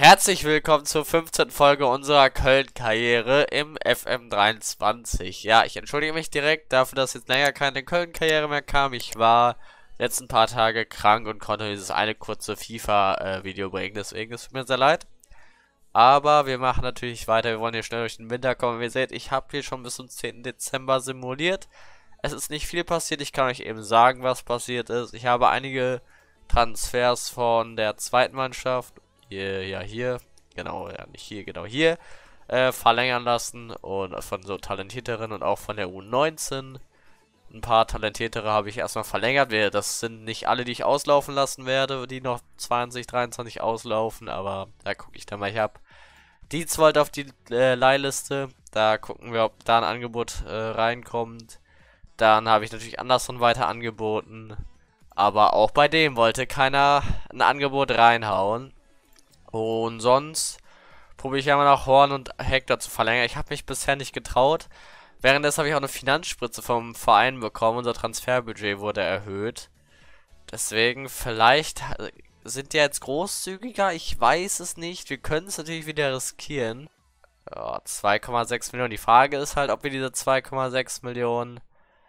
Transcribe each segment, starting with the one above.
Herzlich willkommen zur 15. Folge unserer Köln-Karriere im FM23. Ja, ich entschuldige mich direkt dafür, dass jetzt länger keine Köln-Karriere mehr kam. Ich war letzten paar Tage krank und konnte dieses eine kurze FIFA-Video bringen, deswegen ist es mir sehr leid. Aber wir machen natürlich weiter, wir wollen hier schnell durch den Winter kommen. Wie ihr seht, ich habe hier schon bis zum 10. Dezember simuliert. Es ist nicht viel passiert, ich kann euch eben sagen, was passiert ist. Ich habe einige Transfers von der zweiten Mannschaft, hier, genau, ja, nicht hier, genau hier, verlängern lassen und von so talentierteren und auch von der U19. Ein paar talentiertere habe ich erstmal verlängert. Das sind nicht alle, die ich auslaufen lassen werde, die noch 2023 auslaufen, aber da gucke ich dann mal. Ich habe die Dienstwald auf die Leihliste. Da gucken wir, ob da ein Angebot reinkommt. Dann habe ich natürlich Anderson weiter angeboten. Aber auch bei dem wollte keiner ein Angebot reinhauen. Und sonst probiere ich immer noch Horn und Hector zu verlängern. Ich habe mich bisher nicht getraut. Währenddessen habe ich auch eine Finanzspritze vom Verein bekommen. Unser Transferbudget wurde erhöht. Deswegen, vielleicht sind die jetzt großzügiger. Ich weiß es nicht. Wir können es natürlich wieder riskieren. Ja, 2,6 Millionen. Die Frage ist halt, ob wir diese 2,6 Millionen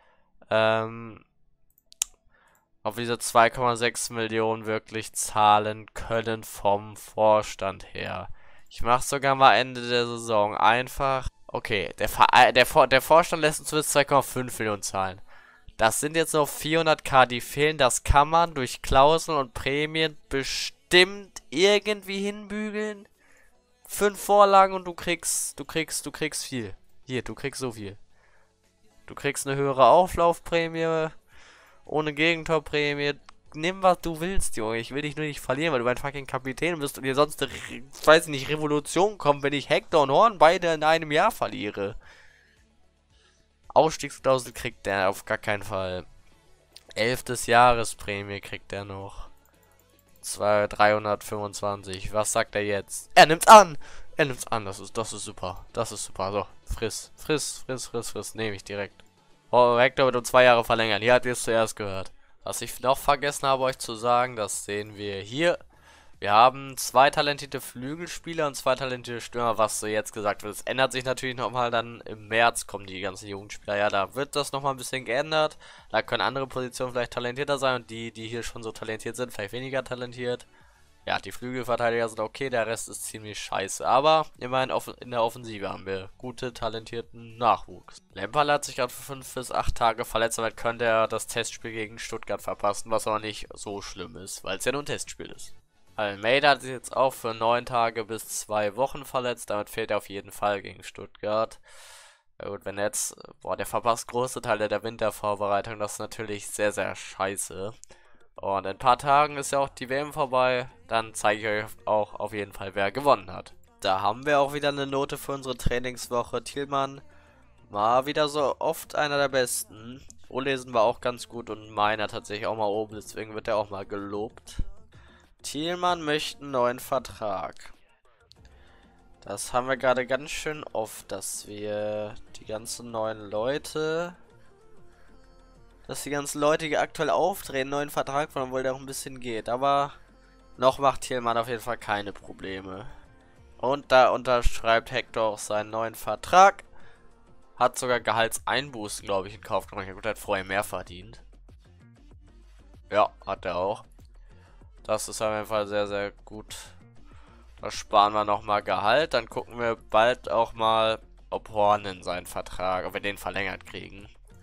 wirklich zahlen können vom Vorstand her. Ich mache sogar mal Ende der Saison einfach. Okay, der Vorstand lässt uns bis 2,5 Millionen zahlen. Das sind jetzt noch 400.000, die fehlen. Das kann man durch Klauseln und Prämien bestimmt irgendwie hinbügeln. 5 Vorlagen und du kriegst viel. Hier, du kriegst so viel. Du kriegst eine höhere Auflaufprämie. Ohne Gegentorprämie. Nimm, was du willst, Junge. Ich will dich nur nicht verlieren, weil du mein fucking Kapitän bist und dir sonst eine, weiß ich nicht, Revolution kommt, wenn ich Hector und Horn beide in einem Jahr verliere. Ausstiegsklausel kriegt der auf gar keinen Fall. 11. Jahresprämie kriegt er noch. 325. Was sagt er jetzt? Er nimmt's an! Er nimmt's an. Das ist super. Das ist super. So, friss. Nehme ich direkt. Oh, Hector wird um 2 Jahre verlängern. Hier habt ihr es zuerst gehört. Was ich noch vergessen habe, euch zu sagen, das sehen wir hier. Wir haben 2 talentierte Flügelspieler und 2 talentierte Stürmer, was so jetzt gesagt wird. Es ändert sich natürlich nochmal dann im März, kommen die ganzen Jugendspieler. Ja, da wird das nochmal ein bisschen geändert. Da können andere Positionen vielleicht talentierter sein und die hier schon so talentiert sind, vielleicht weniger talentiert. Ja, die Flügelverteidiger sind okay, der Rest ist ziemlich scheiße. Aber immerhin in der Offensive haben wir gute, talentierten Nachwuchs. Lemperle hat sich gerade für 5 bis 8 Tage verletzt, damit könnte er das Testspiel gegen Stuttgart verpassen, was aber nicht so schlimm ist, weil es ja nur ein Testspiel ist. Almeida hat sich jetzt auch für 9 Tage bis 2 Wochen verletzt, damit fehlt er auf jeden Fall gegen Stuttgart. Ja gut, wenn jetzt, der verpasst große Teile der Wintervorbereitung, das ist natürlich sehr, sehr scheiße. Und in ein paar Tagen ist ja auch die WM vorbei. Dann zeige ich euch auch auf jeden Fall, wer gewonnen hat. Da haben wir auch wieder eine Note für unsere Trainingswoche. Thielmann war wieder so oft einer der besten. Olesen war auch ganz gut und meiner tatsächlich auch mal oben. Deswegen wird er auch mal gelobt. Thielmann möchte einen neuen Vertrag. Das haben wir gerade ganz schön oft, dass wir die ganzen Leute, die aktuell auftreten, einen neuen Vertrag von, obwohl der auch ein bisschen geht. Aber noch macht Thielmann auf jeden Fall keine Probleme. Und da unterschreibt Hector auch seinen neuen Vertrag. Hat sogar Gehaltseinbußen, glaube ich, in Kauf genommen. Ja gut, er hat vorher mehr verdient. Ja, hat er auch. Das ist auf jeden Fall sehr, sehr gut. Da sparen wir nochmal Gehalt. Dann gucken wir bald auch mal, ob Horn in seinen Vertrag, ob wir den verlängert kriegen.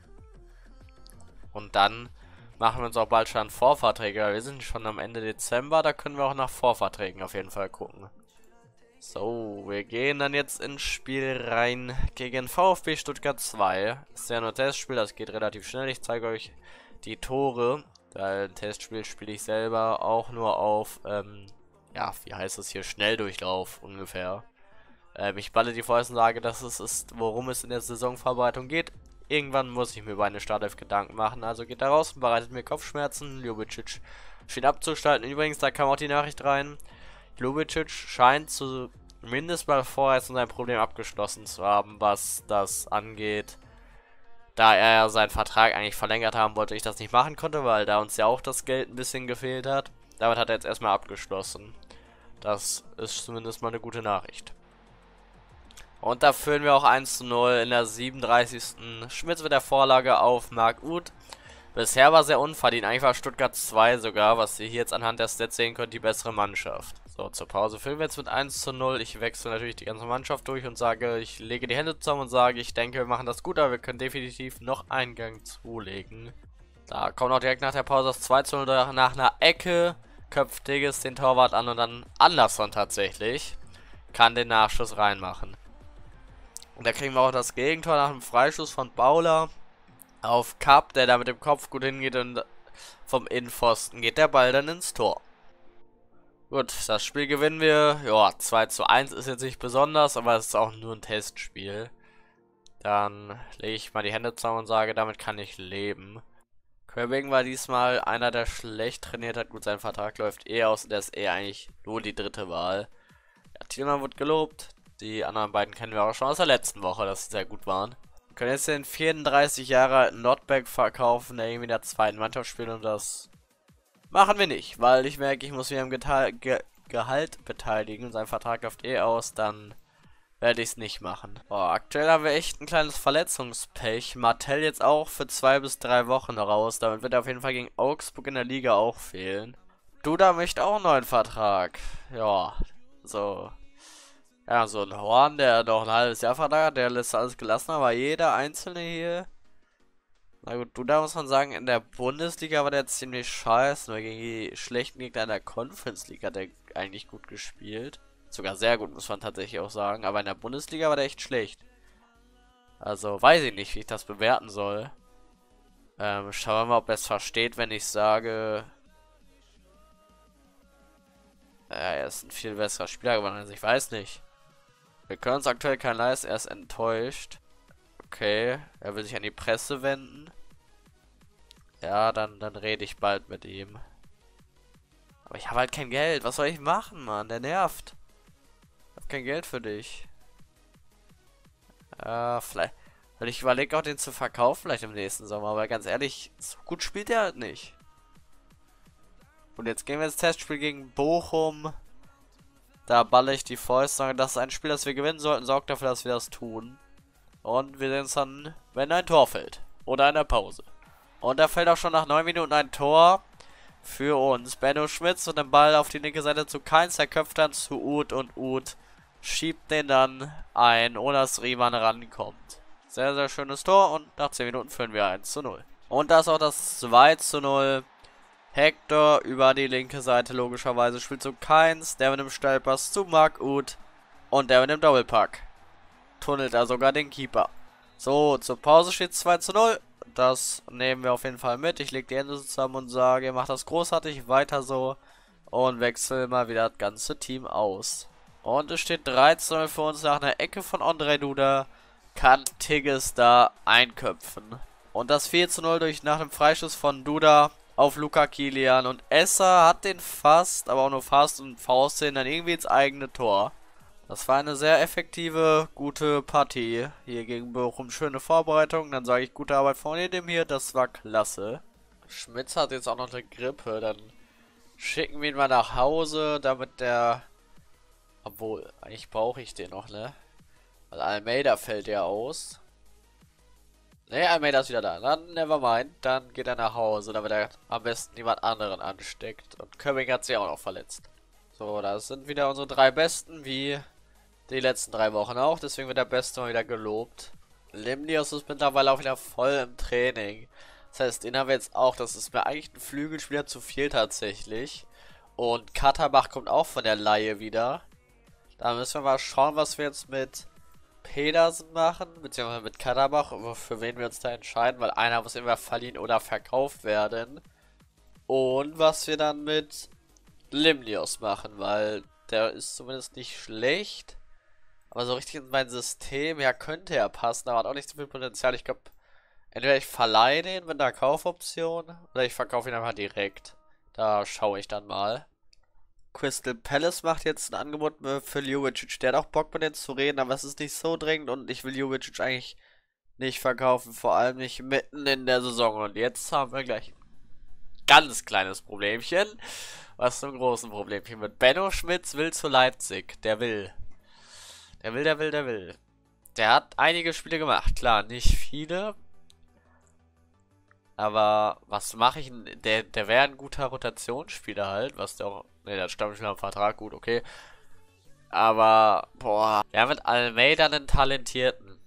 Und dann machen wir uns auch bald schon Vorverträge. Wir sind schon am Ende Dezember, da können wir auch nach Vorverträgen auf jeden Fall gucken. So, wir gehen dann jetzt ins Spiel rein gegen VfB Stuttgart 2. Ist ja nur ein Testspiel, das geht relativ schnell. Ich zeige euch die Tore. Weil ein Testspiel spiele ich selber auch nur auf, ja, wie heißt es hier, Schnelldurchlauf ungefähr. Ich balle die vorerst und sage, dass es ist, worum es in der Saisonvorbereitung geht. Irgendwann muss ich mir über eine Startelf Gedanken machen, also geht da raus und bereitet mir Kopfschmerzen. Ljubicic steht abzuschalten. Übrigens, da kam auch die Nachricht rein. Ljubicic scheint zumindest mal vorerst sein Problem abgeschlossen zu haben, was das angeht. Da er seinen Vertrag eigentlich verlängert haben wollte, ich das nicht machen konnte, weil da uns ja auch das Geld ein bisschen gefehlt hat. Damit hat er jetzt erstmal abgeschlossen. Das ist zumindest mal eine gute Nachricht. Und da führen wir auch 1:0 in der 37. Schmitz mit der Vorlage auf Marc Uth. Bisher war sehr unverdient. Eigentlich war Stuttgart 2 sogar, was ihr hier jetzt anhand der Stats sehen könnt, die bessere Mannschaft. So, zur Pause führen wir jetzt mit 1:0. Ich wechsle natürlich die ganze Mannschaft durch und sage, ich lege die Hände zusammen und sage, ich denke, wir machen das gut, aber wir können definitiv noch einen Gang zulegen. Da kommt auch direkt nach der Pause das 2:0 nach einer Ecke. Köpft Digges den Torwart an und dann Anderson tatsächlich kann den Nachschuss reinmachen. Und da kriegen wir auch das Gegentor nach einem Freischuss von Bauler auf Kapp, der da mit dem Kopf gut hingeht und vom Innenpfosten geht der Ball dann ins Tor. Gut, das Spiel gewinnen wir. Ja, 2:1 ist jetzt nicht besonders, aber es ist auch nur ein Testspiel. Dann lege ich mal die Hände zusammen und sage, damit kann ich leben. Körbing war diesmal einer, der schlecht trainiert hat. Gut, sein Vertrag läuft aus und der ist eigentlich nur die dritte Wahl. Ja, Thielmann wird gelobt. Die anderen beiden kennen wir auch schon aus der letzten Woche, dass sie sehr gut waren. Wir können jetzt den 34 Jahre alten Notback verkaufen, der irgendwie in der zweiten Mannschaft spielt, und das machen wir nicht, weil ich merke, ich muss mich am Gehalt beteiligen. Sein Vertrag läuft aus, dann werde ich es nicht machen. Boah, aktuell haben wir echt ein kleines Verletzungspech. Martell jetzt auch für 2 bis 3 Wochen raus. Damit wird er auf jeden Fall gegen Augsburg in der Liga auch fehlen. Duda möchte auch einen neuen Vertrag. Ja, so. Ja, so ein Horn, der doch ein halbes Jahr Vertrag hat, der lässt alles gelassen, aber jeder Einzelne hier. Na gut, Duda muss man sagen, in der Bundesliga war der ziemlich scheiße, nur gegen die schlechten Gegner in der Conference League hat er eigentlich gut gespielt. Sogar sehr gut, muss man tatsächlich auch sagen, aber in der Bundesliga war der echt schlecht. Also, weiß ich nicht, wie ich das bewerten soll. Schauen wir mal, ob er es versteht, wenn ich sage... er ist ein viel besserer Spieler geworden, also ich weiß nicht. Wir können uns aktuell kein leisten, er ist enttäuscht. Okay, er will sich an die Presse wenden. Ja, dann rede ich bald mit ihm. Aber ich habe halt kein Geld. Was soll ich machen, Mann? Der nervt. Ich habe kein Geld für dich. Vielleicht. Ich überlege auch, den zu verkaufen, vielleicht im nächsten Sommer. Aber ganz ehrlich, so gut spielt er halt nicht. Und jetzt gehen wir ins Testspiel gegen Bochum. Da balle ich die Fäuste. Das ist ein Spiel, das wir gewinnen sollten. Sorgt dafür, dass wir das tun. Und wir sehen uns dann, wenn ein Tor fällt. Oder in der Pause. Und da fällt auch schon nach 9 Minuten ein Tor für uns. Benno Schmitz und den Ball auf die linke Seite zu Kainz. Der köpft dann zu Uth und Uth schiebt den dann ein, ohne dass Riemann rankommt. Sehr, sehr schönes Tor und nach 10 Minuten führen wir 1:0. Und das ist auch das 2:0. Hector über die linke Seite logischerweise spielt zu Kainz. Der mit dem Stellpass zu Marc Uth. Und der mit dem Doppelpack. Tunnelt da sogar den Keeper. So, zur Pause steht 2:0. Das nehmen wir auf jeden Fall mit. Ich lege die Hände zusammen und sage, macht das großartig, weiter so. Und wechsle mal wieder das ganze Team aus. Und es steht 3:0 für uns nach einer Ecke von Ondrej Duda. Kann Tigges da einköpfen. Und das 4:0 nach einem Freischuss von Duda auf Luca Kilian. Und Esser hat den fast, aber auch nur fast und Faust dann irgendwie ins eigene Tor. Das war eine sehr effektive, gute Partie hier gegen Bochum. Schöne Vorbereitung. Dann sage ich, gute Arbeit von jedem hier. Das war klasse. Schmitz hat jetzt auch noch eine Grippe. Dann schicken wir ihn mal nach Hause, damit der... Obwohl, eigentlich brauche ich den noch, ne? Weil Almeida fällt ja aus. Ne, Almeida ist wieder da. Dann nevermind. Dann geht er nach Hause, damit er am besten jemand anderen ansteckt. Und Kömming hat sich auch noch verletzt. So, das sind wieder unsere 3 Besten, wie die letzten 3 Wochen auch. Deswegen wird der Beste mal wieder gelobt. Limnios ist mittlerweile auch wieder voll im Training. Das heißt, den haben wir jetzt auch. Das ist mir eigentlich ein Flügelspieler zu viel tatsächlich. Und Katterbach kommt auch von der Leihe wieder. Da müssen wir mal schauen, was wir jetzt mit Pedersen machen, beziehungsweise mit Katterbach, für wen wir uns da entscheiden, weil einer muss immer verliehen oder verkauft werden. Und was wir dann mit Limnios machen, weil der ist zumindest nicht schlecht. Aber so richtig in mein System, ja, könnte er passen, aber hat auch nicht so viel Potenzial. Ich glaube, entweder ich verleihe den mit einer Kaufoption oder ich verkaufe ihn einfach direkt. Da schaue ich dann mal. Crystal Palace macht jetzt ein Angebot für Ljubicic. Der hat auch Bock mit denen zu reden, aber es ist nicht so dringend und ich will Ljubicic eigentlich nicht verkaufen, vor allem nicht mitten in der Saison. Und jetzt haben wir gleich ein ganz kleines Problemchen. Was zum großen Problemchen mit Benno Schmitz will zu Leipzig. Der will. Der will, der will, der will. Der hat einige Spiele gemacht. Klar, nicht viele. Aber was mache ich denn? Der wäre ein guter Rotationsspieler halt. Was der auch. Ne, der hat Stammspieler am Vertrag. Gut, okay. Aber, boah. Wir haben mit Almeida einen talentierten.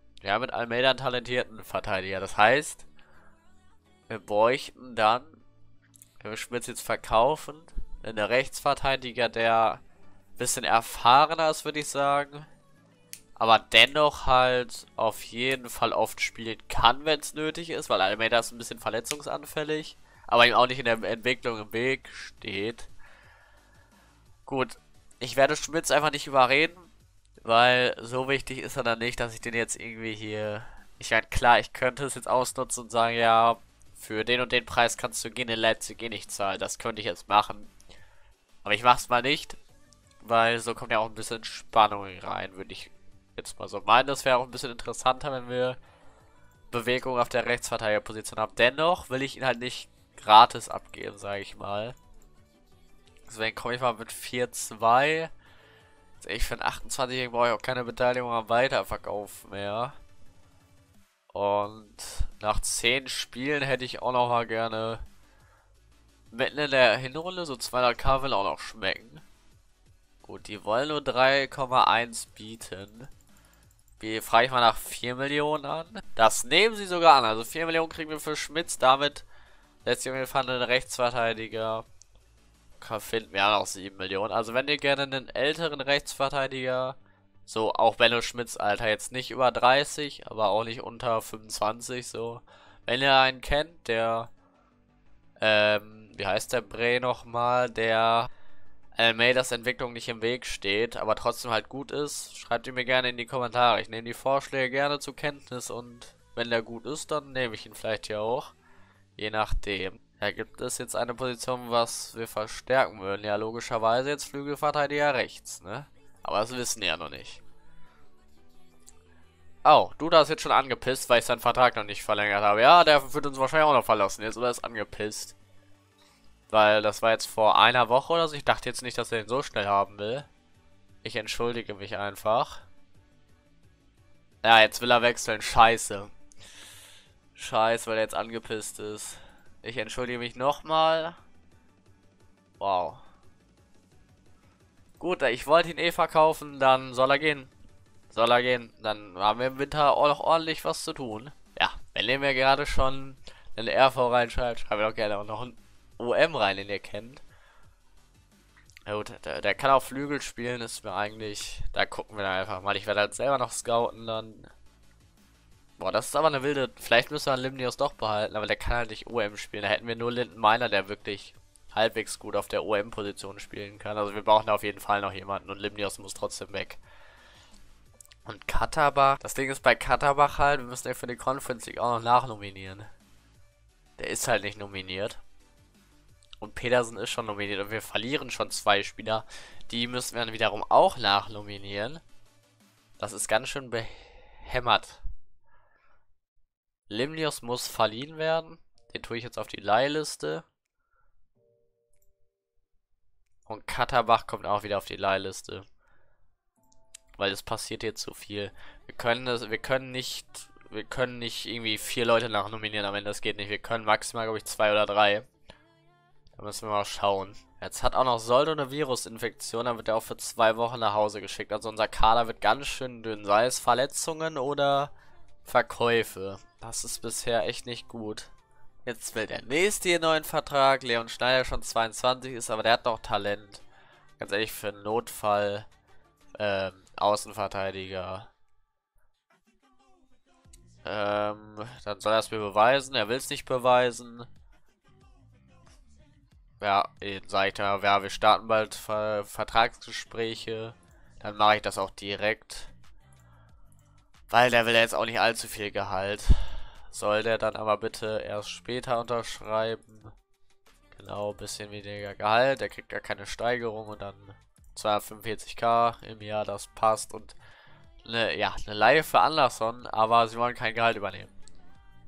Verteidiger. Das heißt, wir bräuchten dann, wenn wir Schmitz jetzt verkaufen, einen Rechtsverteidiger, der ein bisschen erfahrener ist, würde ich sagen. Aber dennoch halt auf jeden Fall oft spielen kann, wenn es nötig ist, weil Almeida ist ein bisschen verletzungsanfällig, aber ihm auch nicht in der Entwicklung im Weg steht. Gut, ich werde Schmitz einfach nicht überreden, weil so wichtig ist er dann nicht, dass ich den jetzt irgendwie hier... Ich meine, klar, ich könnte es jetzt ausnutzen und sagen, ja, für den und den Preis kannst du gehen in Leipzig eh nicht zahlen. Das könnte ich jetzt machen. Aber ich mach's mal nicht, weil so kommt ja auch ein bisschen Spannung rein, würde ich jetzt mal so meinen. Das wäre auch ein bisschen interessanter, wenn wir Bewegung auf der Rechtsverteidigerposition haben. Dennoch will ich ihn halt nicht gratis abgeben, sage ich mal. Deswegen komme ich mal mit 4-2. Ich für einen 28-Jährigen brauche ich auch keine Beteiligung am Weiterverkauf mehr. Und nach 10 Spielen hätte ich auch noch mal gerne mitten in der Hinrunde, so 200k will auch noch schmecken. Gut, die wollen nur 3,1 bieten. Wie frage ich mal nach 4 Millionen an? Das nehmen sie sogar an. Also 4 Millionen kriegen wir für Schmitz. Damit lässt sich auf jeden Fall einen Rechtsverteidiger. Finden wir auch noch 7 Millionen. Also wenn ihr gerne einen älteren Rechtsverteidiger, so auch Benno Schmitz Alter, jetzt nicht über 30, aber auch nicht unter 25, so. Wenn ihr einen kennt, der, wie heißt der Bre nochmal, der Almeidas Entwicklung nicht im Weg steht, aber trotzdem halt gut ist, schreibt ihn mir gerne in die Kommentare. Ich nehme die Vorschläge gerne zur Kenntnis und wenn der gut ist, dann nehme ich ihn vielleicht hier auch. Je nachdem. Ja, gibt es jetzt eine Position, was wir verstärken würden? Ja, logischerweise jetzt Flügelverteidiger rechts, ne? Aber das wissen wir ja noch nicht. Oh, Duda ist jetzt schon angepisst, weil ich seinen Vertrag noch nicht verlängert habe. Ja, der wird uns wahrscheinlich auch noch verlassen jetzt, oder ist angepisst. Weil das war jetzt vor einer Woche oder so. Ich dachte jetzt nicht, dass er den so schnell haben will. Ich entschuldige mich einfach. Ja, jetzt will er wechseln. Scheiße. Scheiße, weil er jetzt angepisst ist. Ich entschuldige mich nochmal. Wow. Gut, ich wollte ihn eh verkaufen, dann soll er gehen. Soll er gehen. Dann haben wir im Winter auch noch ordentlich was zu tun. Ja, wenn ihr mir gerade schon einen RV reinschreibt, schreibt doch gerne auch noch einen OM rein, den ihr kennt. Ja gut, der kann auch Flügel spielen, ist mir eigentlich... Da gucken wir dann einfach mal. Ich werde halt selber noch scouten dann. Boah, das ist aber eine wilde... Vielleicht müssen wir Limnios doch behalten, aber der kann halt nicht OM spielen. Da hätten wir nur Linden Meiner, der wirklich halbwegs gut auf der OM-Position spielen kann. Also wir brauchen da auf jeden Fall noch jemanden und Limnios muss trotzdem weg. Und Katterbach... Das Ding ist bei Katterbach halt, wir müssen ja für die Conference League auch noch nachnominieren. Der ist halt nicht nominiert. Und Pedersen ist schon nominiert und wir verlieren schon 2 Spieler. Die müssen wir dann wiederum auch nachnominieren. Das ist ganz schön behämmert. Limnios muss verliehen werden. Den tue ich jetzt auf die Leihliste. Und Katterbach kommt auch wieder auf die Leihliste. Weil es passiert jetzt zu viel. Wir können nicht irgendwie 4 Leute nachnominieren, am Ende das geht nicht. Wir können maximal, glaube ich, 2 oder 3. Da müssen wir mal schauen. Jetzt hat auch noch Soldo eine Virusinfektion, dann wird er auch für 2 Wochen nach Hause geschickt. Also unser Kader wird ganz schön dünn, sei es Verletzungen oder Verkäufe. Das ist bisher echt nicht gut. Jetzt will der nächste hier neuen Vertrag. Leon Schneider schon 22 ist, aber der hat noch Talent. Ganz ehrlich, für einen Notfall Außenverteidiger. Dann soll er es mir beweisen. Er will es nicht beweisen. Ja, sag ich dann, ja, wir starten bald Vertragsgespräche. Dann mache ich das auch direkt. Weil der will ja jetzt auch nicht allzu viel Gehalt. Soll der dann aber bitte erst später unterschreiben. Genau, bisschen weniger Gehalt. Der kriegt gar keine Steigerung und dann 245k im Jahr, das passt. Und eine Leihe für Anderson, aber sie wollen kein Gehalt übernehmen.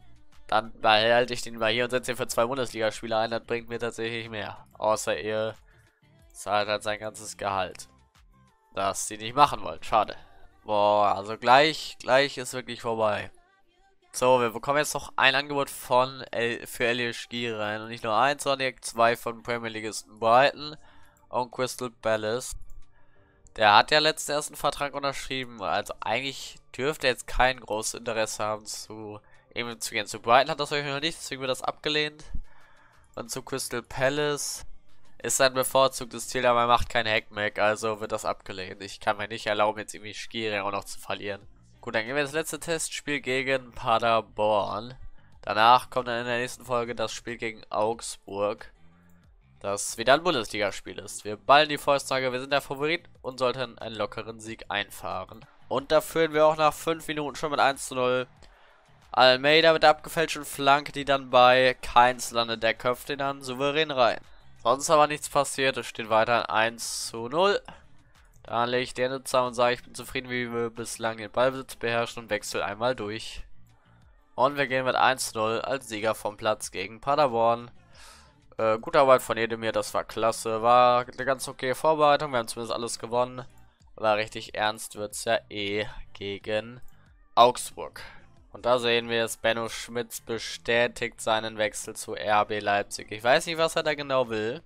Dann behalte ich den mal hier und setze ihn für 2 Bundesligaspieler ein. Das bringt mir tatsächlich mehr. Außer ihr zahlt halt sein ganzes Gehalt. Das sie nicht machen wollen. Schade. Boah, also gleich ist wirklich vorbei. So, wir bekommen jetzt noch ein Angebot für Elias rein. Und nicht nur eins, sondern direkt 2 von Premier Leagueisten Brighton und Crystal Palace. Der hat ja letztens erst einen Vertrag unterschrieben. Also eigentlich dürfte er jetzt kein großes Interesse haben zu ihm zu gehen. Zu Brighton hat das euch noch nicht, deswegen wird das abgelehnt. Und zu Crystal Palace ist sein bevorzugtes Ziel, aber er macht kein Hackmack, also wird das abgelehnt. Ich kann mir nicht erlauben, jetzt irgendwie Skiri auch noch zu verlieren. Gut, dann gehen wir das letzte Testspiel gegen Paderborn. Danach kommt dann in der nächsten Folge das Spiel gegen Augsburg, das wieder ein Bundesligaspiel ist. Wir ballen die Fausttage, wir sind der Favorit und sollten einen lockeren Sieg einfahren. Und da führen wir auch nach 5 Minuten schon mit 1:0. Almeida mit der abgefälschten Flanke, die dann bei Keins landet. Der köpft ihn dann souverän rein. Sonst aber nichts passiert, es steht weiter 1:0. Dann lege ich die Hände zusammen und sage, ich bin zufrieden, wie wir bislang den Ballbesitz beherrschen und wechsle einmal durch. Und wir gehen mit 1:0 als Sieger vom Platz gegen Paderborn. Gute Arbeit von Edemir, das war klasse. War eine ganz okay Vorbereitung, wir haben zumindest alles gewonnen. Aber richtig ernst wird es ja gegen Augsburg. Und da sehen wir es, Benno Schmitz bestätigt seinen Wechsel zu RB Leipzig. Ich weiß nicht, was er da genau will.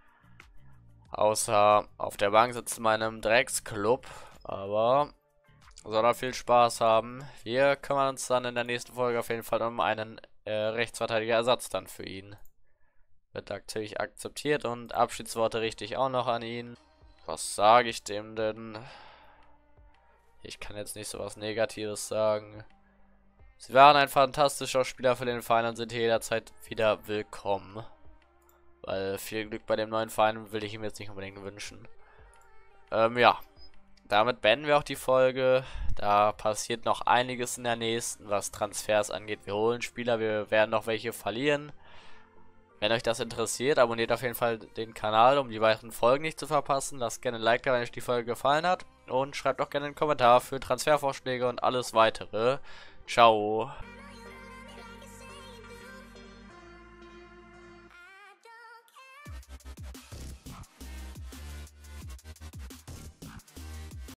Außer auf der Bank sitzen in meinem Drecksclub. Aber soll er viel Spaß haben. Wir kümmern uns dann in der nächsten Folge auf jeden Fall um einen Rechtsverteidiger-Ersatz dann für ihn. Wird natürlich akzeptiert und Abschiedsworte richte ich auch noch an ihn. Was sage ich dem denn? Ich kann jetzt nicht so was Negatives sagen. Sie waren ein fantastischer Spieler für den Verein und sind hier jederzeit wieder willkommen. Weil viel Glück bei dem neuen Verein will ich ihm jetzt nicht unbedingt wünschen. Ja. Damit beenden wir auch die Folge. Da passiert noch einiges in der nächsten, was Transfers angeht. Wir holen Spieler, wir werden noch welche verlieren. Wenn euch das interessiert, abonniert auf jeden Fall den Kanal, um die weiteren Folgen nicht zu verpassen. Lasst gerne ein Like da, wenn euch die Folge gefallen hat. Und schreibt auch gerne einen Kommentar für Transfervorschläge und alles weitere. Ciao.